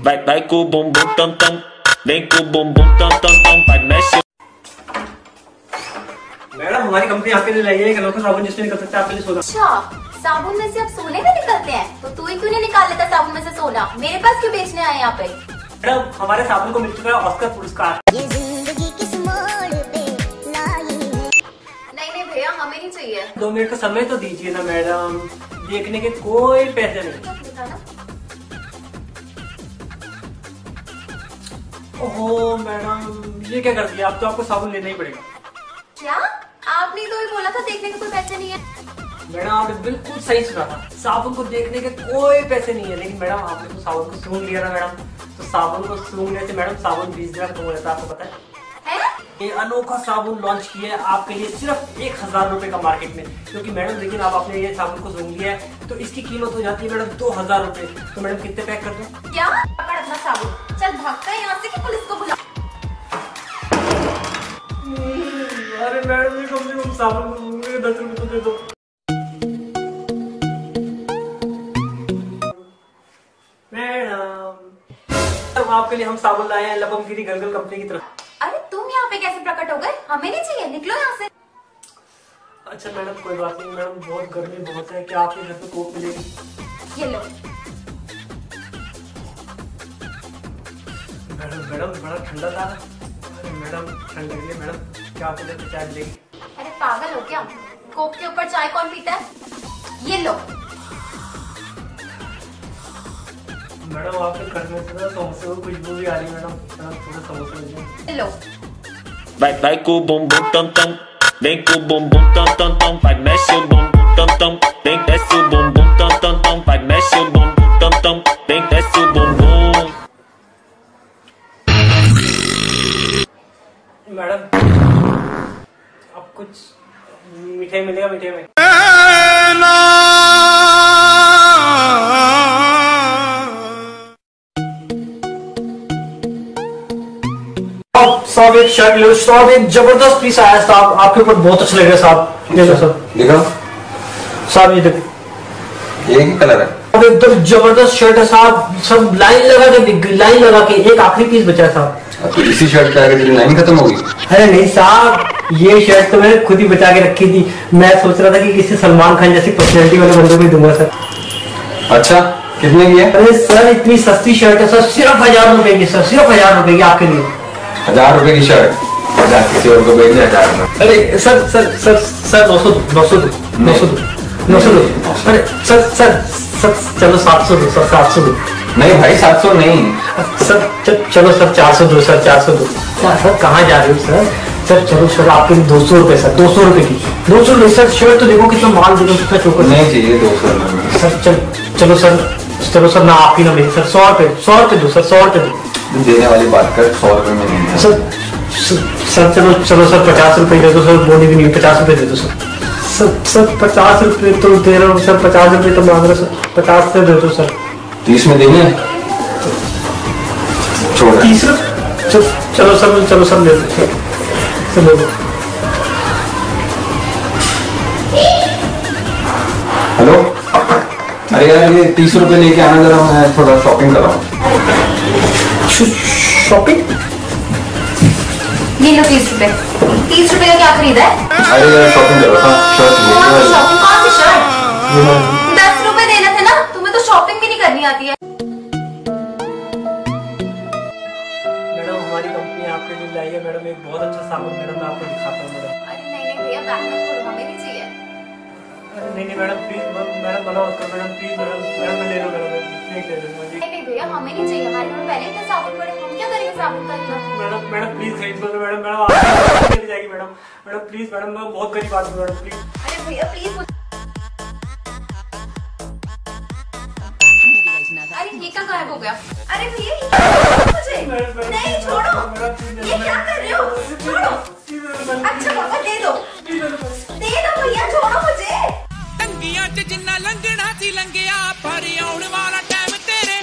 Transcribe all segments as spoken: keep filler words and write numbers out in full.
Vai, vai com o bumbum tam tam, vem com o bumbum tam tam tam, vai mexe. Madam हमारी company आपके लिए लाई है एक अनोखा साबुन जिसमें निकल सकता है आपके लिए सोना। अच्छा, साबुन में से अब सोने में निकलते हैं, तो तू ही क्यों नहीं निकाल लेता साबुन में से सोना? मेरे पास क्यों बेचने आए यहाँ पे? मैडम हमारे साबुन को मिल चुका है ऑस्कर पुरस्कार। नहीं नहीं भैया, हमें नहीं चाहिए। दो मिनट का समय तो दीजिए ना मैडम, देखने के कोई पैसे नहीं। ओहो मैडम ये क्या कर दिया, अब तो आपको साबुन लेना ही पड़ेगा। क्या? आपने तो ही बोला था देखने के कोई पैसे नहीं है। मैडम आपने बिल्कुल सही सुना था, साबुन को देखने के कोई पैसे नहीं है, लेकिन मैडम आपने तो साबुन को सूंघ लिया ना मैडम, तो साबुन को सूंघने से मैडम साबुन बीस हजार कम हो जाता है, आपको पता है? है? ये अनोखा साबुन लॉन्च किया है आपके लिए सिर्फ एक हजार रुपए का मार्केट में, क्योंकि मैडम लेकिन आप आपने ये साबुन को सूंघ लिया है तो इसकी कीमत हो जाती है मैडम दो हजार रुपए। तो मैडम कितने पैक कर दूं? क्या? पकड़ अपना साबुन, चल भागता है यहाँ से कि पुलिस को बुला। अरे मैडम ये कम से कम साबुन को सूंघने के दस रुपए तो दे दो। मैडम आपके लिए हम साबुन लाए हैं लपमगिरी गलगल कंपनी की तरफ। अरे तुम यहाँ पे कैसे प्रकट हो गए? हमें नहीं चाहिए, निकलो यहाँ से। अच्छा मैडम कोई बात नहीं मैडम, बहुत गर्मी बहुत है, क्या आपके घर पे कोक मिलेगी? ये लो। मैडम मैडम बड़ा ठंडा था। अरे मैडम ठंड लग रही है मैडम, क्या आपके घर पे चाय मिलेगी? अरे पागल हो क्या, कोक के ऊपर चाय कौन पीता है? ये लो। मैडम आपके घर में से समोसे को खुशबू भी आ रही है मैडम, थोड़ा समोसे लीजिए। लो। Vai, vai com o bumbum tam tam, vem com o bumbum tam tam tam, vai mexe o bumbum tam tam, vem desce o bumbum tam tam tam, vai mexe o bumbum tam tam, vem desce o bumbum. Madam अब कुछ मिठाई मिलेगा मिठाई में? साहब एक shirt लो, साहब एक जबरदस्त पीस आया साहब, आपके ऊपर बहुत अच्छा लग रहा है साहब। देखो सर, देखो साहब ये देखो एक ही कलर है, अब एकदम जबरदस्त शर्ट है साहब, सब लाइन लगा के लाइन लगा के एक आखिरी पीस बचा है साहब। तो इसी शर्ट का आगे लाइन खत्म होगी? अरे नहीं साहब, ये शर्ट तो मैंने खुद ही बचा के रखी थी, मैं सोच रहा था कि किसी सलमान खान जैसी पर्सनैलिटी वाले बंदों को दूंगा सर। अच्छा कितने की है? अरे सर इतनी सस्ती शर्ट है सर, सिर्फ हजार रुपए की सर, सिर्फ हजार रुपए की आपके लिए। हजार रुपए की शर्ट हजार किसी और को बेच हजार में? अरे सर सर सर सर नौ सौ नौ सौ नौ सौ नौ सौ अरे सर सर सर चलो सात सौ दो सर, सात सौ दो। नहीं भाई सात सौ नहीं सर चलो सर चार सौ दो सर, चार सौ दो सर। सर कहाँ जा रहे हो सर? सर चलो सर आपके लिए दो सौ रुपए सर, दो सौ रुपए की दो सौ सर। शर्ट तो देखो कितना माल देखो, कितना चौकर। नहीं चाहिए दो सौ सर। चल चलो सर, चलो सर ना आपकी ना मेरी सर, सौ रुपए सौ रुपए दो सर, सौ रुपए दो। देने वाली बात कर, सौ रुपए में नहीं है सर। सर चलो चलो सर पचास रुपए दे दो सर, बोली भी नहीं, पचास रुपए दे दो सर। सर सर पचास रुपए तो दे रहा हूँ सर, पचास रुपए तो मांग रहे सर, पचास से दे दो सर। तीस में देंगे? छोड़ तीस रुपए चलो सर, चलो सर ले दो सर, ले दो। हेलो अरे यार ये तीस रुपए लेके आना जरा, मैं थोड़ा शॉपिंग कर रहा हूँ। शॉपिंग? ये लो तीस रुपए। तीस रुपए का क्या खरीदा है? अरे यार शॉपिंग कर रहा था, शर्ट शॉपिंग कौन सी शर्ट? दस रुपए देना था ना, तुम्हें तो शॉपिंग भी नहीं करनी आती है। मैडम हमारी कंपनी आपके लिए लाई है मैडम एक बहुत अच्छा साबुन, मैडम मैं आपको दिखाता हूँ मैडम। अरे नहीं नहीं भैया, बैग मत खोलो, हमें नहीं चाहिए। अरे नहीं नहीं मैडम प्लीज मैडम मना मत करो मैडम, प्लीज मैडम मैडम मैं ले लो मैडम, प्लीज ले लो। नहीं नहीं भैया हमें नहीं चाहिए, हमारे घर में पहले इतना साबुन पड़े, हम क्या करेंगे साबुन का इतना? मैडम मैडम प्लीज खरीद लो मैडम, मैडम आप चली जाएगी मैडम, मैडम प्लीज मैडम मैं बहुत गरीब आदमी मैडम प्लीज। अरे भैया प्लीज। अरे ये क्या गायब हो गया? अरे भैया मुझे नहीं, छोड़ो, ये क्या कर रहे हो? छोड़ो। अच्छा बाबा दे दो, दे दो भैया, छोड़ो मुझे। टंगियां च जिन्ना लंघना सी लंघिया, पर आउण वाला टाइम तेरे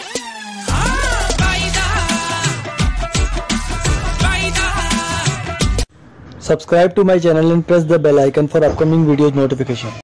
Subscribe to my channel and press the bell icon for upcoming videos notification.